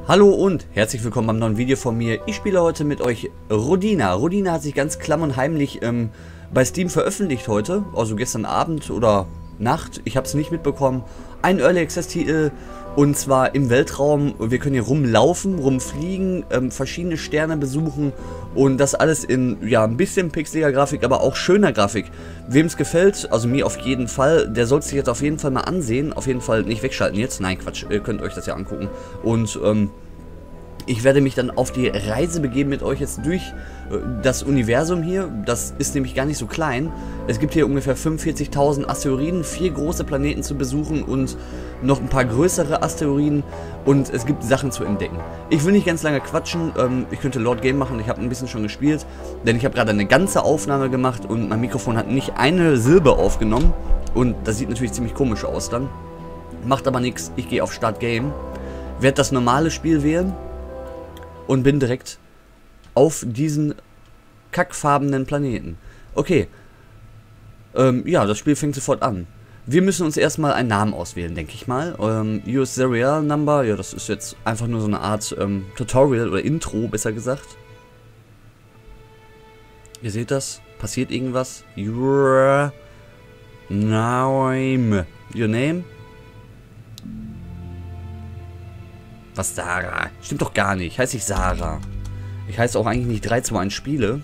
Hallo und herzlich willkommen beim neuen Video von mir. Ich spiele heute mit euch Rodina. Rodina hat sich ganz klamm und heimlich bei Steam veröffentlicht heute, also gestern Abend oder Nacht, ich habe es nicht mitbekommen. Ein Early Access Titel und zwar im Weltraum. Wir können hier rumlaufen, rumfliegen, verschiedene Sterne besuchen und das alles in ja ein bisschen pixeliger Grafik, aber auch schöner Grafik. Wem es gefällt, also mir auf jeden Fall, der soll sich jetzt auf jeden Fall mal ansehen. Auf jeden Fall nicht wegschalten jetzt. Nein, Quatsch, ihr könnt euch das ja angucken. Und ich werde mich dann auf die Reise begeben mit euch jetzt durch das Universum hier. Das ist nämlich gar nicht so klein. Es gibt hier ungefähr 45.000 Asteroiden, 4 große Planeten zu besuchen und noch ein paar größere Asteroiden. Und es gibt Sachen zu entdecken. Ich will nicht ganz lange quatschen. Ich könnte Lord Game machen. Ich habe ein bisschen schon gespielt. Denn ich habe gerade eine ganze Aufnahme gemacht und mein Mikrofon hat nicht eine Silbe aufgenommen. Und das sieht natürlich ziemlich komisch aus dann. Macht aber nichts. Ich gehe auf Start Game. Werde das normale Spiel wählen. Und bin direkt auf diesen kackfarbenen Planeten. Okay. Ja, das Spiel fängt sofort an. Wir müssen uns erstmal einen Namen auswählen, denke ich mal. Use Serial Number. Ja, das ist jetzt einfach nur so eine Art Tutorial oder Intro, besser gesagt. Ihr seht das? Passiert irgendwas? Your name. Your name? Was, Sarah? Stimmt doch gar nicht. Heiße ich Sarah. Ich heiße auch eigentlich nicht 321 Spiele.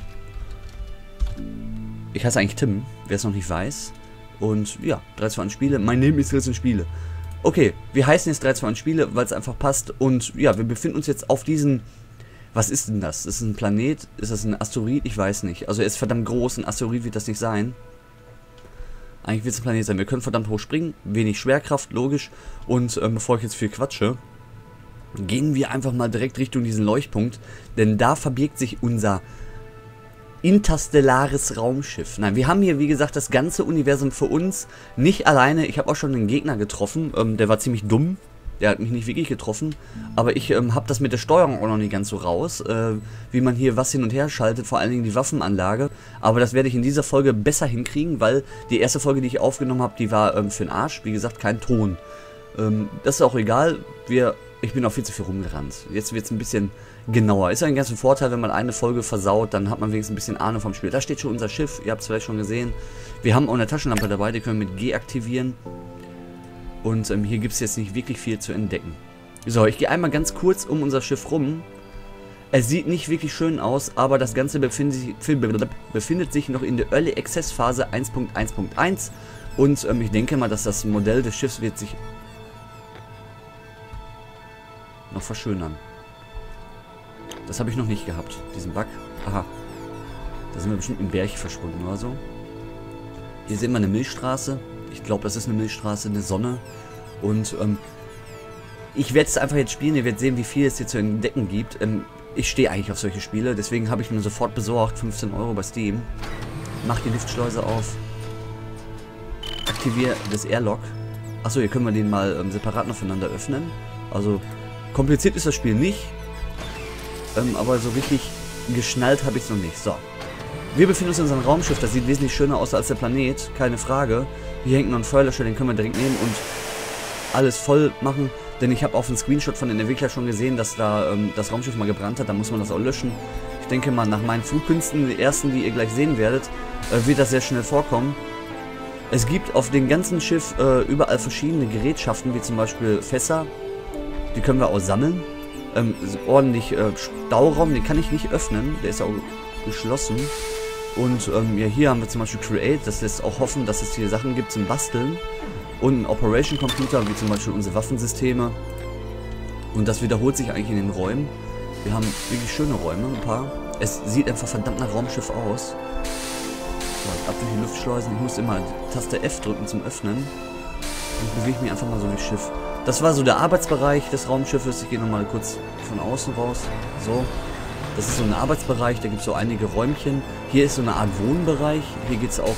Ich heiße eigentlich Tim, wer es noch nicht weiß. Und ja, 321 Spiele. Mein Name ist 321 Spiele. Okay, wir heißen jetzt 321 Spiele, weil es einfach passt. Und ja, wir befinden uns jetzt auf diesen... Was ist denn das? Ist das ein Planet? Ist das ein Asteroid? Ich weiß nicht. Also er ist verdammt groß. Ein Asteroid wird das nicht sein. Eigentlich wird es ein Planet sein. Wir können verdammt hoch springen. Wenig Schwerkraft, logisch. Und bevor ich jetzt viel quatsche... gehen wir einfach mal direkt Richtung diesen Leuchtpunkt, denn da verbirgt sich unser interstellares Raumschiff. Nein, wir haben hier, wie gesagt, das ganze Universum für uns, nicht alleine. Ich habe auch schon einen Gegner getroffen, der war ziemlich dumm, der hat mich nicht wirklich getroffen, aber ich habe das mit der Steuerung auch noch nicht ganz so raus, wie man hier was hin und her schaltet, vor allen Dingen die Waffenanlage, aber das werde ich in dieser Folge besser hinkriegen, weil die erste Folge, die ich aufgenommen habe, die war für den Arsch, wie gesagt, kein Ton. Das ist auch egal, ich bin auch viel zu viel rumgerannt. Jetzt wird es ein bisschen genauer. Ist ja ein ganzer Vorteil, wenn man eine Folge versaut, dann hat man wenigstens ein bisschen Ahnung vom Spiel. Da steht schon unser Schiff, ihr habt es vielleicht schon gesehen. Wir haben auch eine Taschenlampe dabei, die können wir mit G aktivieren. Und hier gibt es jetzt nicht wirklich viel zu entdecken. So, ich gehe einmal ganz kurz um unser Schiff rum. Es sieht nicht wirklich schön aus, aber das Ganze befindet sich noch in der Early Access Phase 1.1.1. Und ich denke mal, dass das Modell des Schiffs wird sich noch verschönern. Das habe ich noch nicht gehabt, diesen Bug. Aha. Da sind wir bestimmt im Berg verschwunden oder so. Hier sehen wir eine Milchstraße. Ich glaube, das ist eine Milchstraße, eine Sonne. Und ich werde es einfach jetzt spielen. Ihr werdet sehen, wie viel es hier zu entdecken gibt. Ich stehe eigentlich auf solche Spiele. Deswegen habe ich mir sofort besorgt. 15 € bei Steam. Mach die Liftschleuse auf. Aktiviere das Airlock. Achso, hier können wir den mal separat noch voneinander öffnen. Also... kompliziert ist das Spiel nicht, aber so richtig geschnallt habe ich es noch nicht. So, wir befinden uns in unserem Raumschiff, das sieht wesentlich schöner aus als der Planet, keine Frage. Hier hängt noch ein Feuerlöscher, den können wir direkt nehmen und alles voll machen, denn ich habe auf dem Screenshot von den Entwicklern schon gesehen, dass da das Raumschiff mal gebrannt hat, da muss man das auch löschen. Ich denke mal, nach meinen Flugkünsten, die ersten, die ihr gleich sehen werdet, wird das sehr schnell vorkommen. Es gibt auf dem ganzen Schiff überall verschiedene Gerätschaften, wie zum Beispiel Fässer. Die können wir auch sammeln. Ordentlich Stauraum, den kann ich nicht öffnen. Der ist ja auch geschlossen. Und ja, hier haben wir zum Beispiel Create. Das lässt auch hoffen, dass es hier Sachen gibt zum Basteln. Und einen Operation Computer, wie zum Beispiel unsere Waffensysteme. Und das wiederholt sich eigentlich in den Räumen. Wir haben wirklich schöne Räume, ein paar. Es sieht einfach verdammt nach Raumschiff aus. So, ab durch die Luftschleusen. Ich muss immer die Taste F drücken zum Öffnen. Und bewege mich einfach mal so durchs Schiff. Das war so der Arbeitsbereich des Raumschiffes. Ich gehe nochmal kurz von außen raus. So. Das ist so ein Arbeitsbereich. Da gibt es so einige Räumchen. Hier ist so eine Art Wohnbereich. Hier geht es auch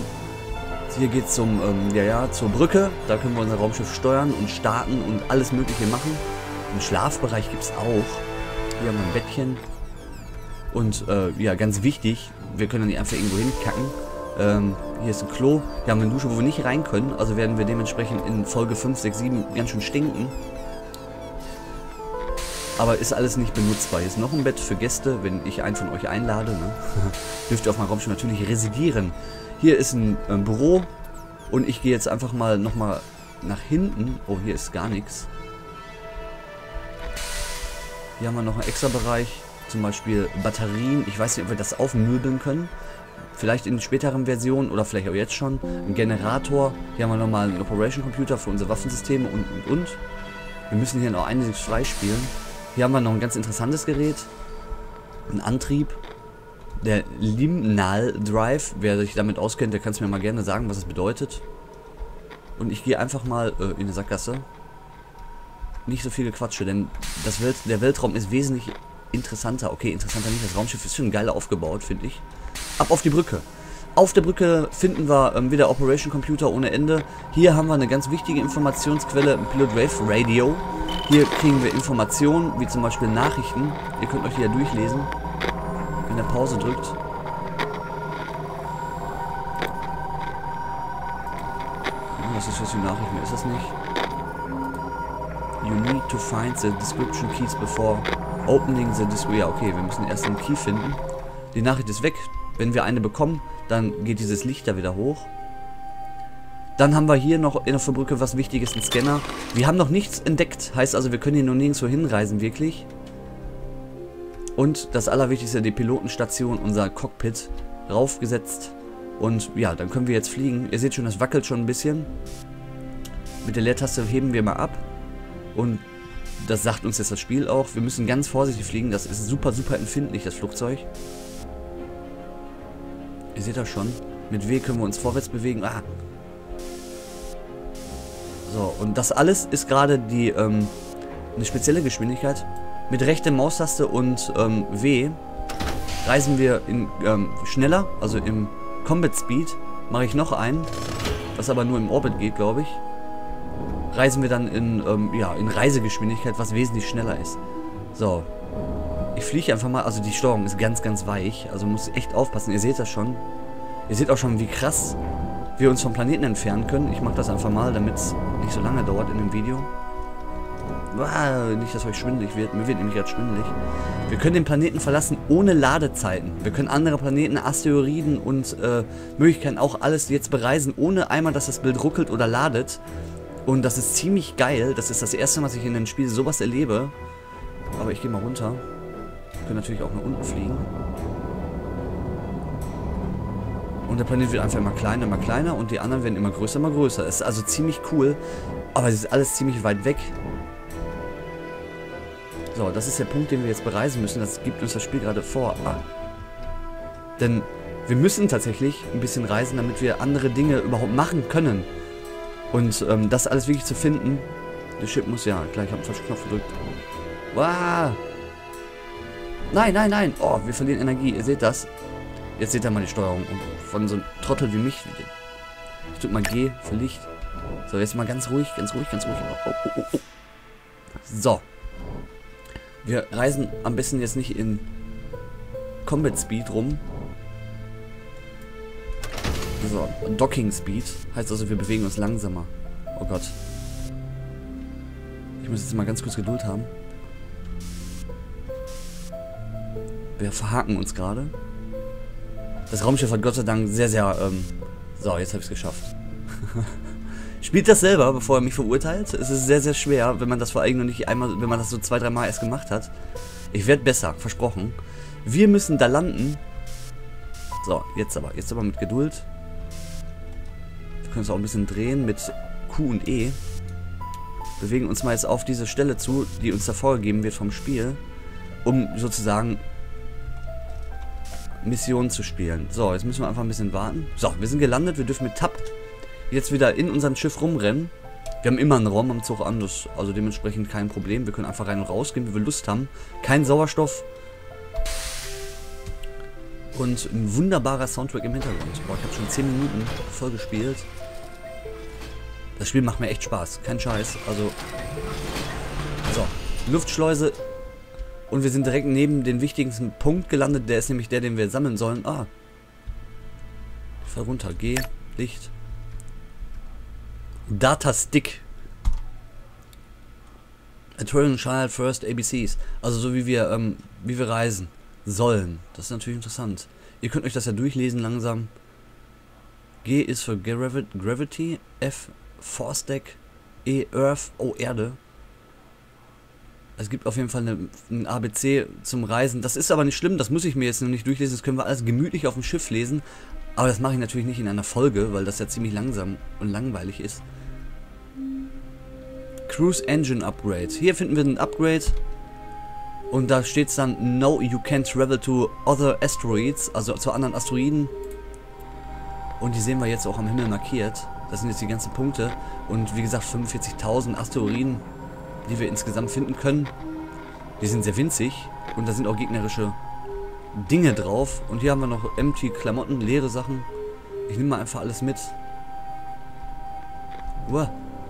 zur Brücke. Da können wir unser Raumschiff steuern und starten und alles Mögliche machen. Einen Schlafbereich gibt es auch. Hier haben wir ein Bettchen. Und ja, ganz wichtig, wir können nicht einfach irgendwo hinkacken. Hier ist ein Klo. Wir haben eine Dusche, wo wir nicht rein können. Also werden wir dementsprechend in Folge 5, 6, 7 ganz schön stinken. Aber ist alles nicht benutzbar. Hier ist noch ein Bett für Gäste, wenn ich einen von euch einlade. Ne? Dürft ihr auf meinem Raumschiff natürlich residieren. Hier ist ein Büro. Und ich gehe jetzt einfach mal nochmal nach hinten. Oh, hier ist gar nichts. Hier haben wir noch einen extra Bereich. Zum Beispiel Batterien. Ich weiß nicht, ob wir das aufmöbeln können. Vielleicht in späteren Versionen oder vielleicht auch jetzt schon. Ein Generator. Hier haben wir nochmal einen Operation Computer für unsere Waffensysteme und. Wir müssen hier noch einiges freispielen. Hier haben wir noch ein ganz interessantes Gerät. Ein Antrieb. Der Liminal Drive. Wer sich damit auskennt, der kann es mir mal gerne sagen, was es bedeutet. Und ich gehe einfach mal in eine Sackgasse. Nicht so viele Quatsche, denn der Weltraum ist wesentlich interessanter. Okay, interessanter nicht. Das Raumschiff ist schon geil aufgebaut, finde ich. Ab auf die Brücke. Auf der Brücke finden wir wieder Operation Computer ohne Ende. Hier haben wir eine ganz wichtige Informationsquelle, ein Pilot Wave Radio. Hier kriegen wir Informationen, wie zum Beispiel Nachrichten. Ihr könnt euch hier durchlesen, wenn ihr Pause drückt. Das ist was für Nachrichten, ist das nicht? You need to find the description keys before opening the description. Ja, okay, wir müssen erst den Key finden. Die Nachricht ist weg. Wenn wir eine bekommen, dann geht dieses Licht da wieder hoch. Dann haben wir hier noch in der Brücke was Wichtiges, einen Scanner. Wir haben noch nichts entdeckt. Heißt also, wir können hier noch nirgendwo hinreisen, wirklich. Und das Allerwichtigste, die Pilotenstation, unser Cockpit, raufgesetzt. Und ja, dann können wir jetzt fliegen. Ihr seht schon, das wackelt schon ein bisschen. Mit der Leertaste heben wir mal ab. Und das sagt uns jetzt das Spiel auch. Wir müssen ganz vorsichtig fliegen. Das ist super, super empfindlich, das Flugzeug. Ihr seht das schon. Mit W können wir uns vorwärts bewegen. Ah. So, und das alles ist gerade die eine spezielle Geschwindigkeit. Mit rechter Maustaste und W reisen wir in schneller, also im Combat Speed. Mache ich noch einen, was aber nur im Orbit geht, glaube ich. Reisen wir dann in Reisegeschwindigkeit, was wesentlich schneller ist. So. Ich fliege einfach mal, also die Steuerung ist ganz, ganz weich, also muss echt aufpassen, ihr seht das schon. Ihr seht auch schon, wie krass wir uns vom Planeten entfernen können. Ich mache das einfach mal, damit es nicht so lange dauert in dem Video. Nicht, dass euch schwindelig wird, mir wird nämlich gerade schwindelig. Wir können den Planeten verlassen ohne Ladezeiten. Wir können andere Planeten, Asteroiden und Möglichkeiten auch alles jetzt bereisen, ohne einmal, dass das Bild ruckelt oder ladet. Und das ist ziemlich geil, das ist das erste Mal, was ich in einem Spiel sowas erlebe. Aber ich gehe mal runter. Wir können natürlich auch nach unten fliegen. Und der Planet wird einfach immer kleiner und die anderen werden immer größer, immer größer. Es ist also ziemlich cool, aber es ist alles ziemlich weit weg. So, das ist der Punkt, den wir jetzt bereisen müssen. Das gibt uns das Spiel gerade vor. Denn wir müssen tatsächlich ein bisschen reisen, damit wir andere Dinge überhaupt machen können. Und das alles wirklich zu finden. Der Chip muss ja, gleich, ich habe einen falschen Knopf gedrückt. Wow. Nein, nein, nein. Oh, wir verlieren Energie. Ihr seht das. Jetzt seht ihr mal die Steuerung. Und von so einem Trottel wie mich. Ich drück mal G für Licht. So, jetzt mal ganz ruhig, ganz ruhig, ganz ruhig. Oh. So. Wir reisen am besten jetzt nicht in Combat Speed rum. So, Docking Speed. Heißt also, wir bewegen uns langsamer. Oh Gott. Ich muss jetzt mal ganz kurz Geduld haben. Wir verhaken uns gerade. Das Raumschiff hat Gott sei Dank sehr, sehr... So, jetzt habe ich es geschafft. Spielt das selber, bevor er mich verurteilt. Es ist sehr, sehr schwer, wenn man das vor allem noch nicht einmal... Wenn man das so 2-3 Mal erst gemacht hat. Ich werde besser, versprochen. Wir müssen da landen. So, jetzt aber mit Geduld. Wir können uns auch ein bisschen drehen mit Q und E. Bewegen uns mal jetzt auf diese Stelle zu, die uns da vorgegeben wird vom Spiel. Um sozusagen Missionen zu spielen. So, jetzt müssen wir einfach ein bisschen warten. So, wir sind gelandet. Wir dürfen mit Tab jetzt wieder in unserem Schiff rumrennen. Wir haben immer einen Raum am Zug an, also dementsprechend kein Problem. Wir können einfach rein und raus gehen, wie wir Lust haben. Kein Sauerstoff. Und ein wunderbarer Soundtrack im Hintergrund. Boah, ich habe schon 10 Minuten voll gespielt. Das Spiel macht mir echt Spaß. Kein Scheiß. Also. So. Luftschleuse. Und wir sind direkt neben den wichtigsten Punkt gelandet. Der ist nämlich der, den wir sammeln sollen. Ah. Ich fall runter. G. Licht. Data Stick. A Touring Child First ABCs. Also so wie wir reisen sollen. Das ist natürlich interessant. Ihr könnt euch das ja durchlesen langsam. G ist für Gravity, F Force Deck, E Earth, O Erde. Es gibt auf jeden Fall ein ABC zum Reisen. Das ist aber nicht schlimm, das muss ich mir jetzt noch nicht durchlesen. Das können wir alles gemütlich auf dem Schiff lesen. Aber das mache ich natürlich nicht in einer Folge, weil das ja ziemlich langsam und langweilig ist. Cruise Engine Upgrade. Hier finden wir ein Upgrade. Und da steht es dann, no, you can't travel to other asteroids, also zu anderen Asteroiden. Und die sehen wir jetzt auch am Himmel markiert. Das sind jetzt die ganzen Punkte. Und wie gesagt, 45.000 Asteroiden, die wir insgesamt finden können. Die sind sehr winzig. Und da sind auch gegnerische Dinge drauf. Und hier haben wir noch empty Klamotten, leere Sachen. Ich nehme mal einfach alles mit. Uah.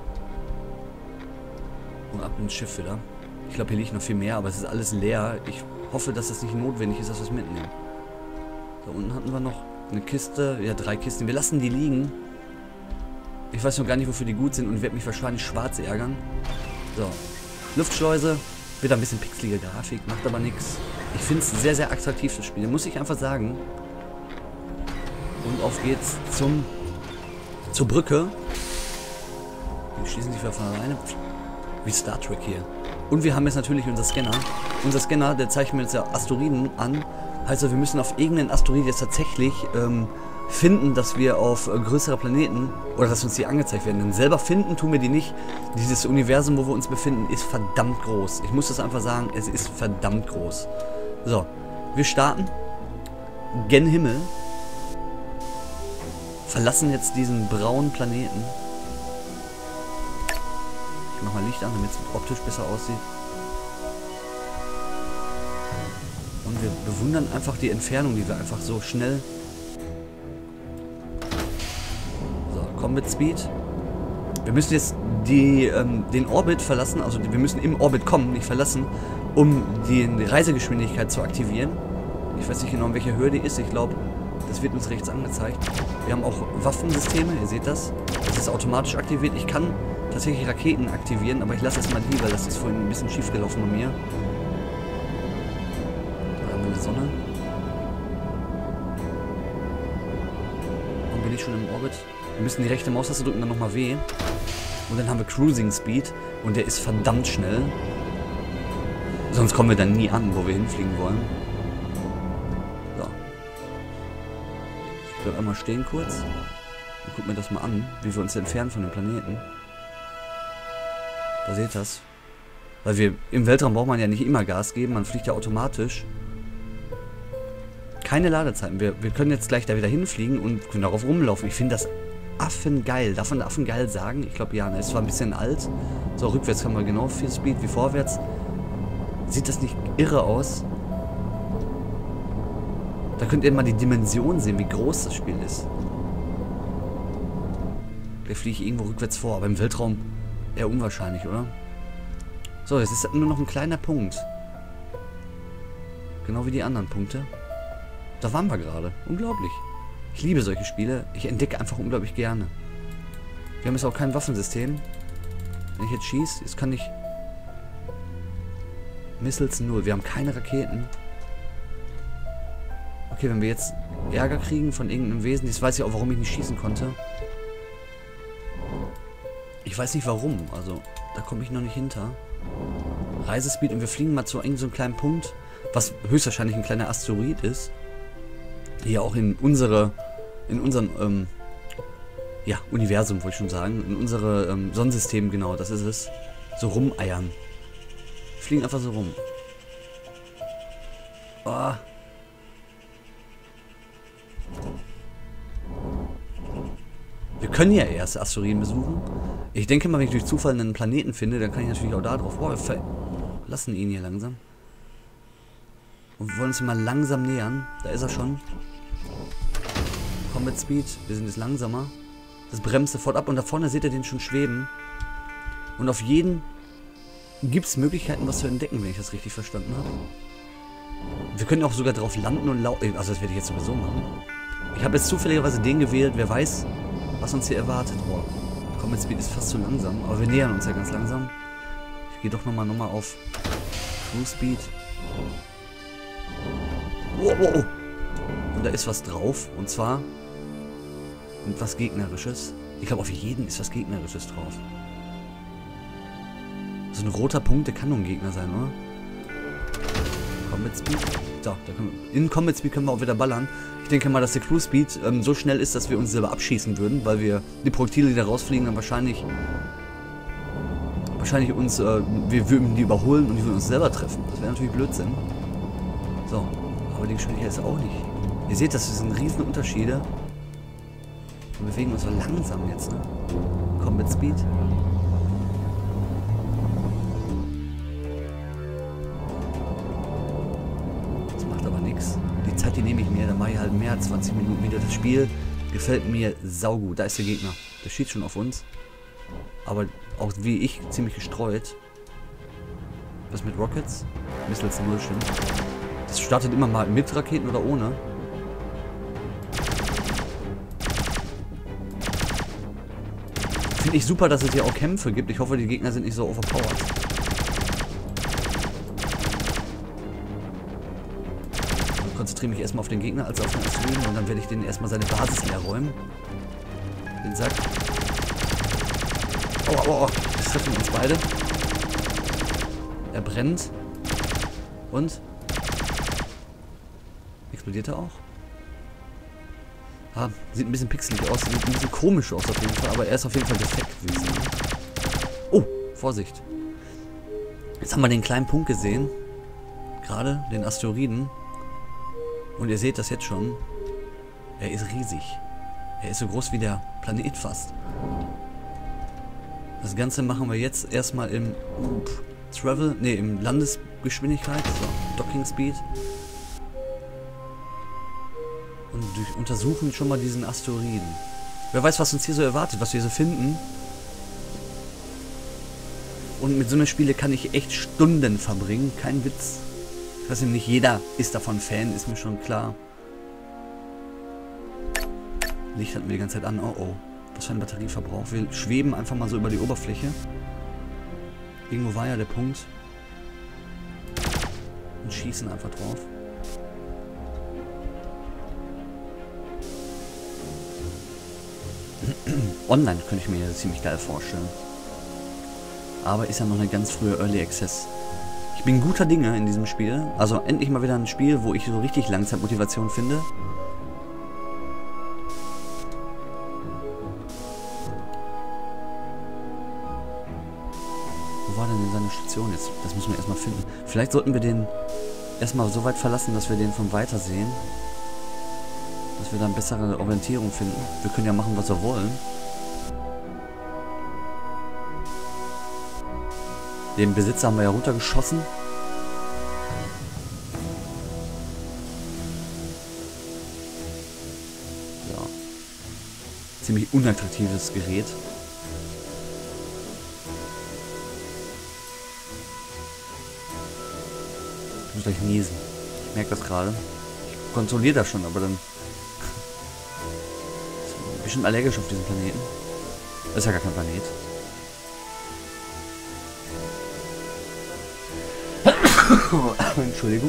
Und ab ins Schiff wieder. Ich glaube, hier liegt noch viel mehr, aber es ist alles leer. Ich hoffe, dass das nicht notwendig ist, dass wir es mitnehmen. Da unten hatten wir noch eine Kiste. Ja, 3 Kisten. Wir lassen die liegen. Ich weiß noch gar nicht, wofür die gut sind und werde mich wahrscheinlich schwarz ärgern. So. Luftschleuse. Wieder ein bisschen pixelige Grafik, macht aber nichts. Ich finde es sehr, sehr attraktiv, das Spiel. Muss ich einfach sagen. Und auf geht's zur Brücke. Die schließen sich wieder von alleine. Wie Star Trek hier. Und wir haben jetzt natürlich unser Scanner. Unser Scanner, der zeigt mir jetzt ja Asteroiden an. Heißt also, wir müssen auf irgendeinen Asteroid jetzt tatsächlich finden, dass wir auf größere Planeten, oder dass uns die angezeigt werden. Denn selber finden tun wir die nicht. Dieses Universum, wo wir uns befinden, ist verdammt groß. Ich muss das einfach sagen, es ist verdammt groß. So, wir starten. Gen Himmel. Verlassen jetzt diesen braunen Planeten. Ich mach mal Licht an, damit es optisch besser aussieht. Und wir bewundern einfach die Entfernung, die wir einfach so schnell... So, Combat Speed. Wir müssen jetzt den Orbit verlassen, also wir müssen im Orbit kommen, nicht verlassen, um die Reisegeschwindigkeit zu aktivieren. Ich weiß nicht genau, in welcher Höhe die ist. Ich glaube, das wird uns rechts angezeigt. Wir haben auch Waffensysteme, ihr seht das. Das ist automatisch aktiviert. Ich kann tatsächlich Raketen aktivieren, aber ich lasse es mal die, weil das ist vorhin ein bisschen schief gelaufen bei mir. Da haben wir eine Sonne. Und bin ich schon im Orbit? Wir müssen die rechte Maustaste drücken, dann nochmal W. Und dann haben wir Cruising Speed. Und der ist verdammt schnell. Sonst kommen wir dann nie an, wo wir hinfliegen wollen. So. Ich bleib einmal stehen kurz. Und guck mir das mal an, wie wir uns entfernen von dem Planeten. Da seht ihr das. Weil wir im Weltraum braucht man ja nicht immer Gas geben, man fliegt ja automatisch. Keine Ladezeiten. Wir können jetzt gleich da wieder hinfliegen und können darauf rumlaufen. Ich finde das affengeil. Darf man affengeil sagen? Ich glaube ja, ne? Ist zwar ein bisschen alt. So, rückwärts haben wir genau viel Speed wie vorwärts. Sieht das nicht irre aus? Da könnt ihr mal die Dimension sehen, wie groß das Spiel ist. Da fliege ich irgendwo rückwärts vor, aber im Weltraum eher unwahrscheinlich, oder? So, jetzt ist nur noch ein kleiner Punkt. Genau wie die anderen Punkte. Da waren wir gerade. Unglaublich. Ich liebe solche Spiele. Ich entdecke einfach unglaublich gerne. Wir haben jetzt auch kein Waffensystem. Wenn ich jetzt schieße, jetzt kann ich... Missiles 0. Wir haben keine Raketen. Okay, wenn wir jetzt Ärger kriegen von irgendeinem Wesen, jetzt weiß ich auch, warum ich nicht schießen konnte. Ich weiß nicht warum, also da komme ich noch nicht hinter. Reisespeed und wir fliegen mal zu so einem kleinen Punkt, was höchstwahrscheinlich ein kleiner Asteroid ist. Hier auch in unserem ja, Universum, wollte ich schon sagen. In unsere Sonnensystem, genau, das ist es. So rumeiern. Wir fliegen einfach so rum. Oh. Wir können ja erst Asteroiden besuchen. Ich denke mal, wenn ich durch Zufall einen Planeten finde, dann kann ich natürlich auch da drauf. Boah, wir verlassen ihn hier langsam. Und wir wollen uns mal langsam nähern. Da ist er schon. Combat Speed. Wir sind jetzt langsamer. Das bremst sofort ab. Und da vorne seht ihr den schon schweben. Und auf jeden gibt es Möglichkeiten, was zu entdecken, wenn ich das richtig verstanden habe. Wir können auch sogar drauf landen und laufen. Also das werde ich jetzt sowieso machen. Ich habe jetzt zufälligerweise den gewählt. Wer weiß, was uns hier erwartet. Boah, Combat Speed ist fast zu langsam. Aber wir nähern uns ja ganz langsam. gehe doch nochmal auf True Speed. Wow. Und da ist was drauf. Und zwar was Gegnerisches. Ich glaube, auf jeden ist was Gegnerisches drauf. So ein roter Punkt, der kann nur ein Gegner sein, oder? Combat Speed. So, in Combat Speed können wir auch wieder ballern. Ich denke mal, dass der True Speed so schnell ist, dass wir uns selber abschießen würden, weil wir die Projektile, die da rausfliegen, dann wahrscheinlich uns, wir würden die überholen und die würden uns selber treffen. Das wäre natürlich Blödsinn. So, aber die Geschwindigkeit ist auch nicht. Ihr seht, das sind riesen Unterschiede. Wir bewegen uns so langsam jetzt, ne? Combat Speed. Das macht aber nichts. Die Zeit, die nehme ich mir, dann mache ich halt mehr als 20 Minuten wieder. Das Spiel gefällt mir saugut. Da ist der Gegner. Der schießt schon auf uns. Aber auch wie ich ziemlich gestreut. Was mit Rockets? Missiles 0 stimmt. Das startet immer mal mit Raketen oder ohne. Finde ich super, dass es hier auch Kämpfe gibt. Ich hoffe, die Gegner sind nicht so overpowered. Ich konzentriere mich erstmal auf den Gegner als auf den Asteroiden und dann werde ich den erstmal seine Basis leer räumen. Den Sack. Aua. Das treffen uns beide. Er brennt. Und? Explodiert er auch? Ah, sieht ein bisschen pixelig aus, sieht ein bisschen komisch aus auf jeden Fall, aber er ist auf jeden Fall defekt, würde ich sagen. Oh, Vorsicht. Jetzt haben wir den kleinen Punkt gesehen. Gerade, den Asteroiden. Und ihr seht das jetzt schon. Er ist riesig. Er ist so groß wie der Planet fast. Das Ganze machen wir jetzt erstmal im im Landesgeschwindigkeit, also Docking Speed. Und untersuchen schon mal diesen Asteroiden. Wer weiß, was uns hier so erwartet, was wir so finden. Und mit so einer Spiele kann ich echt Stunden verbringen. Kein Witz. Ich weiß nicht, jeder ist davon Fan, ist mir schon klar. Licht hatten wir die ganze Zeit an. Oh oh. Was für ein Batterieverbrauch. Wir schweben einfach mal so über die Oberfläche. Irgendwo war ja der Punkt. Und schießen einfach drauf. Online könnte ich mir das ziemlich geil vorstellen. Aber ist ja noch eine ganz frühe Early Access. Ich bin guter Dinge in diesem Spiel. Also endlich mal wieder ein Spiel, wo ich so richtig Langzeitmotivation finde. Wo war denn seine Station jetzt? Das müssen wir erstmal finden. Vielleicht sollten wir den erstmal so weit verlassen, dass wir den von weiter sehen. Dass wir dann bessere Orientierung finden. Wir können ja machen, was wir wollen. Den Besitzer haben wir ja runtergeschossen. Ja. Ziemlich unattraktives Gerät. Ich muss gleich niesen. Ich merke das gerade. Ich kontrolliere das schon, aber dann... Bestimmt allergisch auf diesen Planeten. Das ist ja gar kein Planet. Entschuldigung.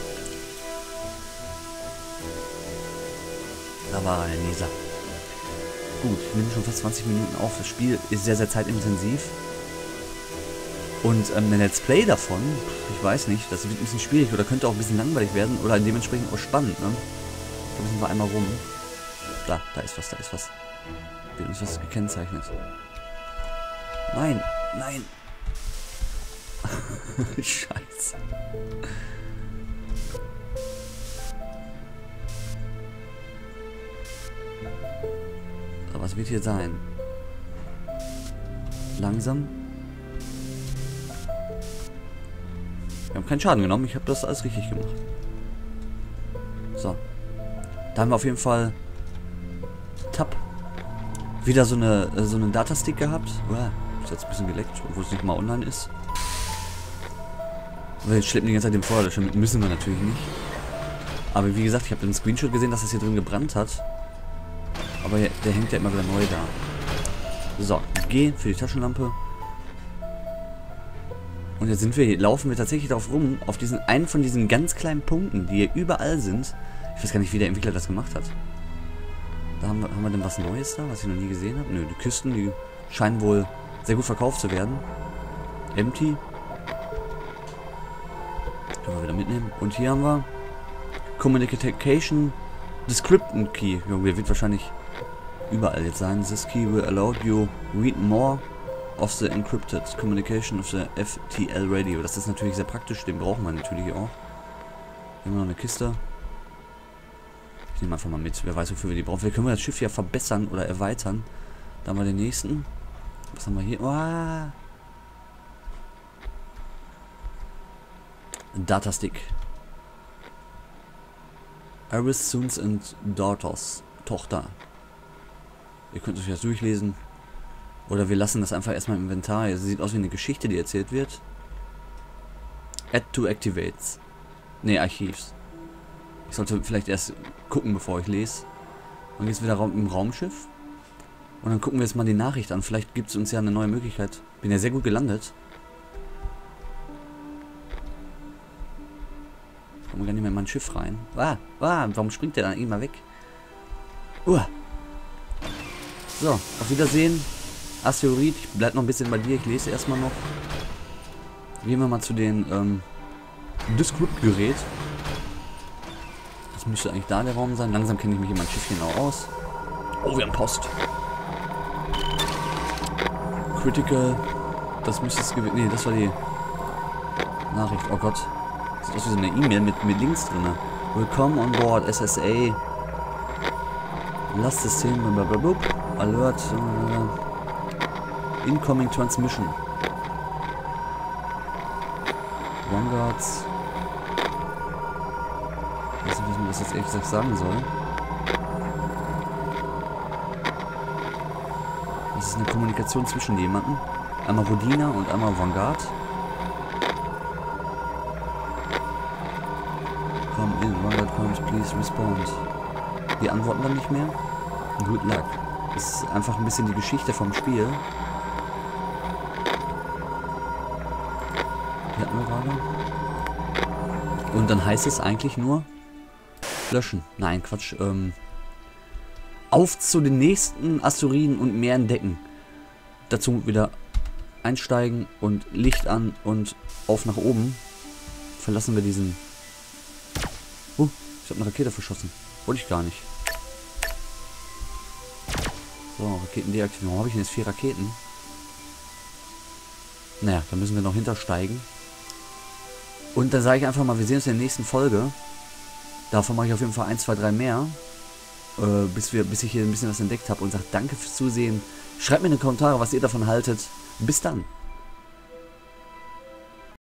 Da war er, Leser. Gut, ich nehme schon fast 20 Minuten auf. Das Spiel ist sehr, sehr zeitintensiv. Und ein Let's Play davon, ich weiß nicht, das wird ein bisschen schwierig oder könnte auch ein bisschen langweilig werden oder dementsprechend auch spannend, ne? Da müssen wir einmal rum. Da ist was, da ist was. Wird uns was gekennzeichnet. Nein, nein. Scheiße. Aber was wird hier sein? Langsam. Wir haben keinen Schaden genommen. Ich habe das alles richtig gemacht. So. Da haben wir auf jeden Fall Tab. Wieder so eine Datastick gehabt. Uah, ist jetzt ein bisschen geleckt, obwohl es nicht mal online ist. Aber jetzt schleppen die ganze Zeit den Feuerlöscher mit. Müssen wir natürlich nicht. Aber wie gesagt, ich habe den Screenshot gesehen, dass das hier drin gebrannt hat. Aber der hängt ja immer wieder neu da. So, G für die Taschenlampe. Und jetzt laufen wir tatsächlich darauf rum, auf einen von diesen ganz kleinen Punkten, die hier überall sind. Ich weiß gar nicht, wie der Entwickler das gemacht hat. Da haben wir denn was Neues da, was ich noch nie gesehen habe? Nö, die Küsten, die scheinen wohl sehr gut verkauft zu werden. Empty. Können wir wieder mitnehmen. Und hier haben wir Communication Description Key. Der wird wahrscheinlich überall jetzt sein. This key will allow you read more of the encrypted communication of the FTL Radio. Das ist natürlich sehr praktisch, den brauchen wir natürlich auch. Hier haben wir noch eine Kiste. Ich nehme einfach mal mit, wer weiß, wofür wir die brauchen. Wir können das Schiff ja verbessern oder erweitern. Da haben wir den nächsten. Was haben wir hier? Oh. Datastick. Iris, Sons and Daughters. Tochter. Ihr könnt euch das durchlesen. Oder wir lassen das einfach erstmal im Inventar. Es sieht aus wie eine Geschichte, die erzählt wird. Add to Activates. Ne, Archivs. Ich sollte vielleicht erst gucken, bevor ich lese. Und jetzt wieder im Raumschiff. Und dann gucken wir jetzt mal die Nachricht an. Vielleicht gibt es uns ja eine neue Möglichkeit. Bin ja sehr gut gelandet. Kommen wir gar nicht mehr in mein Schiff rein. Warum springt der dann eigentlich mal weg? So, auf Wiedersehen. Asteroid, ich bleib noch ein bisschen bei dir. Ich lese erstmal noch. Gehen wir mal zu den Descript-Gerät. Das müsste eigentlich da der Raum sein. Langsam kenne ich mich in mein Schiffchen auch aus. Oh, wir haben Post. Critical. Das müsste es gewesen. Ne, das war die Nachricht. Oh Gott. Sieht aus wie so eine E-Mail mit Links drin. Willkommen on board SSA. Lastsystem. Alert. Incoming Transmission. Vanguards. Ich weiß nicht, wie man das jetzt ehrlich gesagt sagen soll. Das ist eine Kommunikation zwischen jemanden. Einmal Rodina und einmal Vanguard. Come in, Vanguard comes, please respond. Die antworten dann nicht mehr. Good luck. Das ist einfach ein bisschen die Geschichte vom Spiel. Die hatten wir gerade. Und dann heißt es eigentlich nur löschen. Nein, Quatsch. Auf zu den nächsten Asteroiden und mehr entdecken. Dazu wieder einsteigen und Licht an und auf nach oben. Verlassen wir diesen... ich habe eine Rakete verschossen. Wollte ich gar nicht. So, Raketen deaktivieren. Warum habe ich denn jetzt 4 Raketen? Naja, da müssen wir noch hintersteigen. Und dann sage ich einfach mal, wir sehen uns in der nächsten Folge. Davon mache ich auf jeden Fall 1, 2, 3 mehr. Bis ich hier ein bisschen was entdeckt habe und sage danke fürs Zusehen. Schreibt mir in die Kommentare, was ihr davon haltet. Bis dann.